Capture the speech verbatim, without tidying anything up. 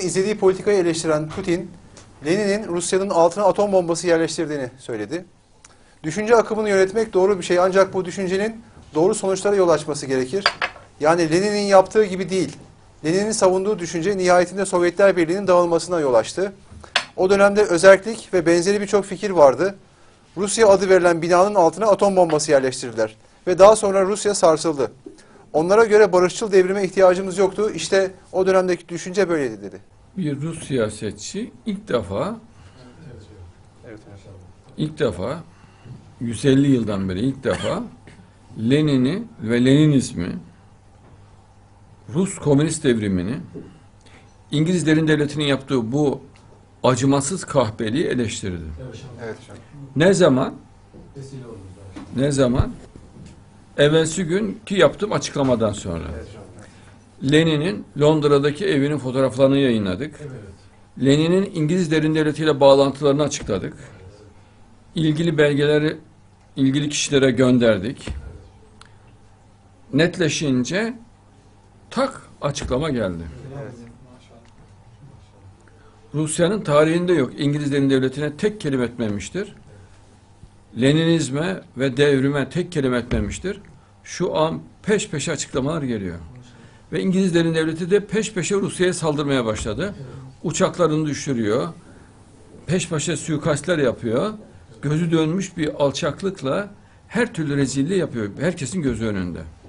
izlediği politikayı eleştiren Putin, Lenin'in Rusya'nın altına atom bombası yerleştirdiğini söyledi. Düşünce akımını yönetmek doğru bir şey ancak bu düşüncenin doğru sonuçlara yol açması gerekir. Yani Lenin'in yaptığı gibi değil. Lenin'in savunduğu düşünce nihayetinde Sovyetler Birliği'nin dağılmasına yol açtı. O dönemde özerklik ve benzeri birçok fikir vardı. Rusya adı verilen binanın altına atom bombası yerleştirdiler. Ve daha sonra Rusya sarsıldı. Onlara göre barışçıl devrime ihtiyacımız yoktu. İşte o dönemdeki düşünce böyleydi dedi. Bir Rus siyasetçi ilk defa Evet. ilk defa yüz elli yıldan beri ilk defa Lenin'i ve Leninizmi, Rus komünist devrimini, İngilizlerin devletinin yaptığı bu acımasız kahpeliği eleştirdi. Evet. Ne zaman? Ne zaman? Evvelsi günkü yaptığım açıklamadan sonra. Lenin'in Londra'daki evinin fotoğraflarını yayınladık. Lenin'in İngiliz derin devletiyle bağlantılarını açıkladık. İlgili belgeleri ilgili kişilere gönderdik. Netleşince tak açıklama geldi. Evet. Rusya'nın tarihinde yok. İngilizlerin devletine tek kelime etmemiştir. Leninizme ve devrime tek kelime etmemiştir. Şu an peş peşe açıklamalar geliyor. Ve İngilizlerin devleti de peş peşe Rusya'ya saldırmaya başladı. Uçaklarını düşürüyor. Peş peşe suikastler yapıyor. Gözü dönmüş bir alçaklıkla her türlü rezilliği yapıyor. Herkesin gözü önünde.